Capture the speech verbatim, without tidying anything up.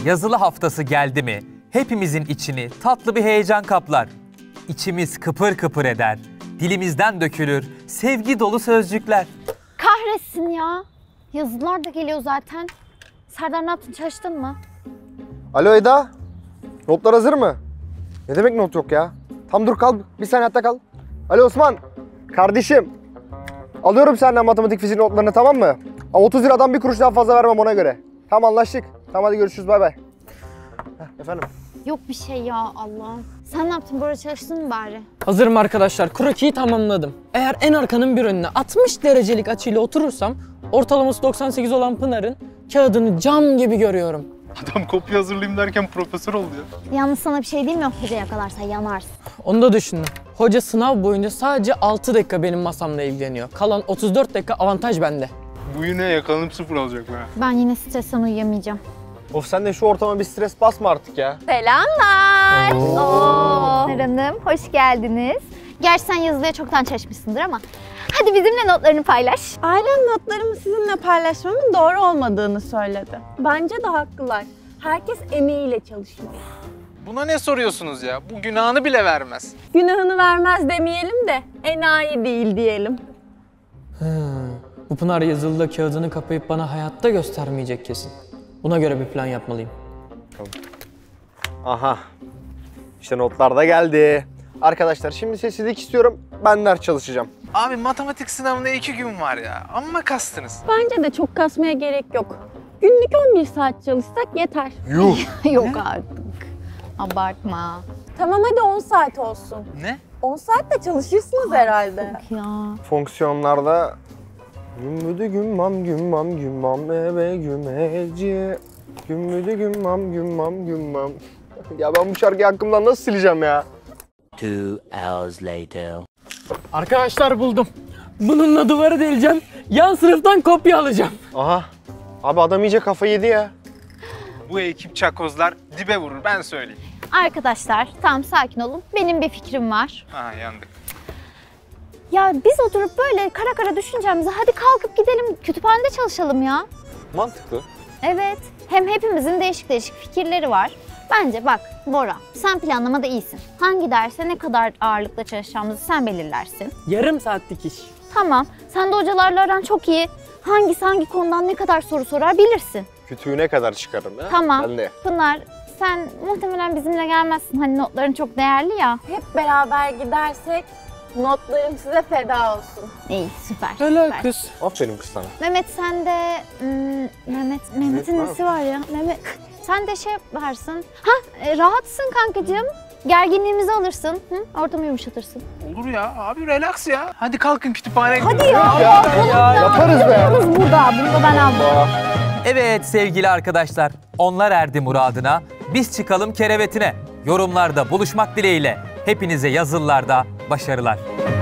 Yazılı haftası geldi mi hepimizin içini tatlı bir heyecan kaplar. İçimiz kıpır kıpır eder, dilimizden dökülür sevgi dolu sözcükler. Kahretsin ya. Yazılar da geliyor zaten. Serdar ne yaptın, çalıştın mı? Alo Eda, notlar hazır mı? Ne demek not yok ya? Tam dur kal, bir saniye hatta kal. Alo Osman, kardeşim. Alıyorum senden matematik fizik notlarını, tamam mı? Ama otuz liradan bir kuruş daha fazla vermem ona göre. Tamam anlaştık. Tamam hadi görüşürüz, bay bay. Efendim? Yok bir şey ya Allah'ım. Sen ne yaptın? Burada çalıştın mı bari? Hazırım arkadaşlar. Krokiyi tamamladım. Eğer en arkanın bir önüne altmış derecelik açıyla oturursam ortalaması doksan sekiz olan Pınar'ın kağıdını cam gibi görüyorum. Adam kopya hazırlayayım derken profesör oldu ya. Yalnız sana bir şey diyeyim mi? Hoca yakalarsa yanarsın. Onu da düşündüm. Hoca sınav boyunca sadece altı dakika benim masamla ilgileniyor. Kalan otuz dört dakika avantaj bende. Bu yine yakalanıp sıfır alacak be. Ben yine stresten uyuyamayacağım. Of sen de şu ortama bir stres basma artık ya. Selamlar. Oo. Pınar Hanım, hoş geldiniz. Gerçi sen yazılıya çoktan çalışmışsındır ama hadi bizimle notlarını paylaş. Ailem notlarımı sizinle paylaşmamın doğru olmadığını söyledi. Bence de haklılar. Herkes emeğiyle çalışmalı. Buna ne soruyorsunuz ya? Bu günahını bile vermez. Günahını vermez demeyelim de enayi değil diyelim. Hmm. Bu Pınar yazılıda kağıdını kapayıp bana hayatta göstermeyecek kesin. Buna göre bir plan yapmalıyım. Aha. İşte notlar da geldi. Arkadaşlar şimdi sessizlik istiyorum. Ben ders çalışacağım. Abi matematik sınavında iki gün var ya. Amma kastınız. Bence de çok kasmaya gerek yok. Günlük on bir saat çalışsak yeter. Yuh. Yok artık. Abartma. Tamam hadi on saat olsun. Ne? on saat de çalışırsınız herhalde. Ya. Fonksiyonlarda gümmüdü gümmam gümmam gümmam eve gümmeci. Gümmüdü gümmam gümmam gümmam. Ya ben bu şarkıyı aklımdan nasıl sileceğim ya? Two hours later. Arkadaşlar buldum. Bununla duvarı deleceğim. Yan sınıftan kopya alacağım. Aha. Abi adam iyice kafayı yedi ya. Bu ekip çakozlar dibe vurur, ben söyleyeyim. Arkadaşlar tam sakin olun. Benim bir fikrim var. Ha yandık. Ya biz oturup böyle kara kara düşüneceğimize hadi kalkıp gidelim kütüphanede çalışalım ya. Mantıklı. Evet. Hem hepimizin değişik değişik fikirleri var. Bence bak Bora, sen planlamada iyisin. Hangi derse ne kadar ağırlıkla çalışacağımızı sen belirlersin. Yarım saatlik iş. Tamam. Sen de hocalarla aran çok iyi. Hangisi hangi konudan ne kadar soru sorar bilirsin. Kütüğüne kadar çıkarım ya. Tamam. Ben de. Pınar, sen muhtemelen bizimle gelmezsin. Hani notların çok değerli ya. Hep beraber gidersek notlarım size feda olsun. İyi, süper. Helal süper. kız. Aferin kız sana. Mehmet sen de... Hmm, Mehmet, Mehmet'in Evet, nesi var ya? Mehmet, sen de şey yaparsın. Ha, e, rahatsın kankacığım. Gerginliğimizi alırsın. Hı? Ortamı yumuşatırsın. Olur ya abi, relax ya. Hadi kalkın kütüphaneye Hadi gidelim. ya. Ya, ya, yaparız be. Yaparız burada. Bunu da ben aldım. Evet sevgili arkadaşlar, onlar erdi muradına, biz çıkalım kerevetine. Yorumlarda buluşmak dileğiyle hepinize yazılılarda başarılar.